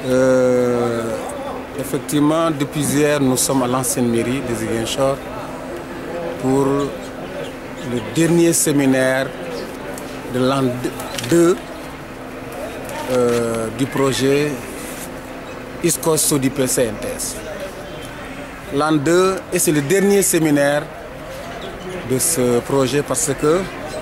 Effectivement, depuis hier, nous sommes à l'ancienne mairie de Ziguinchor pour le dernier séminaire de l'an 2 du projet ISCOS SODIPE CNTS. L'an 2, et c'est le dernier séminaire de ce projet parce que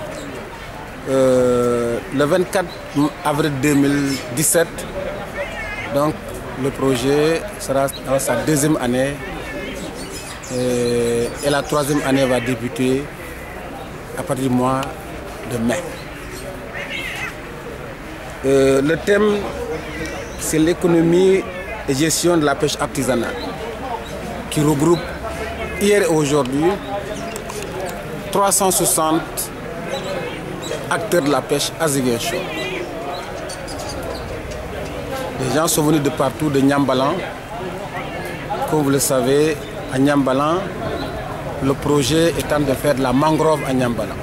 le 24 avril 2017, donc le projet sera dans sa deuxième année et la troisième année va débuter à partir du mois de mai. Le thème, c'est l'économie et gestion de la pêche artisanale qui regroupe hier et aujourd'hui 360 acteurs de la pêche à Ziguinchor. Les gens sont venus de partout, de Niambalan. Comme vous le savez, à Niambalan, le projet étant de faire de la mangrove à Niambalan.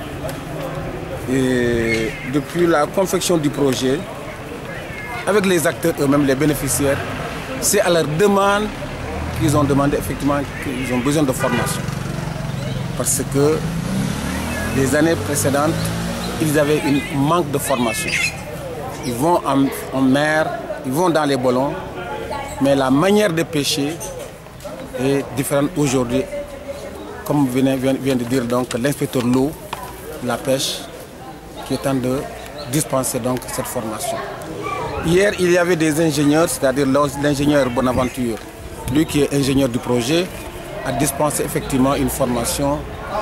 Et depuis la confection du projet, avec les acteurs eux-mêmes, les bénéficiaires, c'est à leur demande qu'ils ont demandé effectivement qu'ils ont besoin de formation. Parce que les années précédentes, ils avaient un manque de formation. Ils vont en mer, ils vont dans les ballons, mais la manière de pêcher est différente aujourd'hui. Comme vient de dire donc l'inspecteur l'eau, la pêche, qui est en train de dispenser donc cette formation. Hier, il y avait des ingénieurs, c'est-à-dire l'ingénieur Bonaventure, lui qui est ingénieur du projet, a dispensé effectivement une formation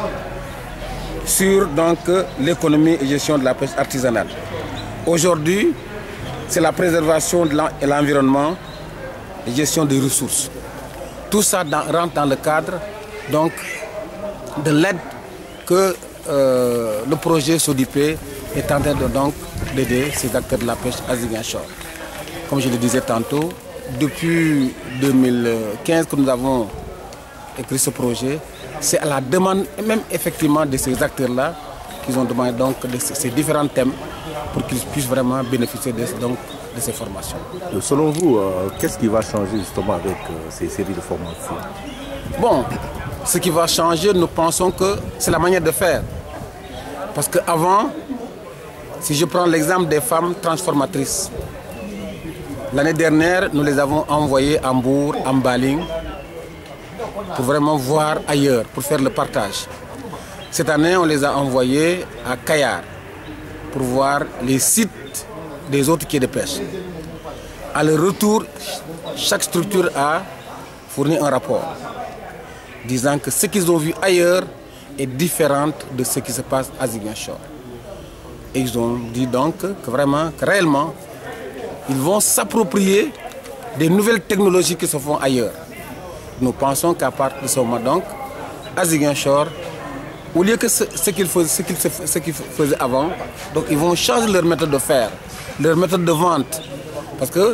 sur l'économie et gestion de la pêche artisanale. Aujourd'hui, c'est la préservation de l'environnement et gestion des ressources. Tout ça rentre dans le cadre donc, de l'aide que le projet SODIPE est en train d'aider ces acteurs de la pêche à Ziguinchor. Comme je le disais tantôt, depuis 2015 que nous avons écrit ce projet, c'est à la demande même effectivement de ces acteurs-là qu'ils ont demandé donc ces différents thèmes pour qu'ils puissent vraiment bénéficier de ces formations. Selon vous, qu'est-ce qui va changer justement avec ces séries de formations? Bon, ce qui va changer, nous pensons que c'est la manière de faire. Parce qu'avant, si je prends l'exemple des femmes transformatrices, l'année dernière, nous les avons envoyées à Mbour, en Baling, pour vraiment voir ailleurs, pour faire le partage. Cette année, on les a envoyés à Kayar, pour voir les sites des autres quais de pêche. À leur retour, chaque structure a fourni un rapport, disant que ce qu'ils ont vu ailleurs est différent de ce qui se passe à Ziguinchor. Et ils ont dit donc que vraiment, que réellement, ils vont s'approprier des nouvelles technologies qui se font ailleurs. Nous pensons qu'à partir de ce moment, donc, à Ziguinchor, au lieu que ce qu'ils faisaient avant, donc ils vont changer leur méthode de faire, leur méthode de vente. Parce que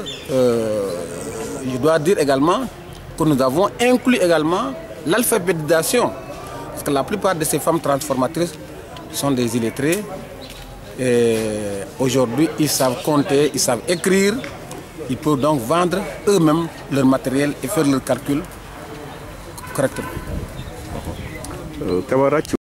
je dois dire également que nous avons inclus également l'alphabétisation. Parce que la plupart de ces femmes transformatrices sont des illettrés. Et aujourd'hui, ils savent compter, ils savent écrire. Ils peuvent donc vendre eux-mêmes leur matériel et faire leurs calculs correctement. Camarade,